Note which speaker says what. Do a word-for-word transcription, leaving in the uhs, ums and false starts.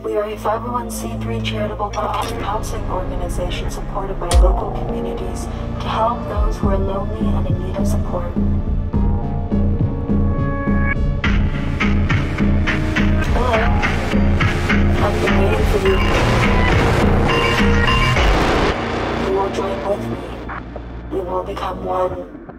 Speaker 1: We are a five oh one c three charitable nonprofit housing organization supported by local communities to help those who are lonely and in need of support. Hello. I've been waiting for you. You will join with me. We will become one.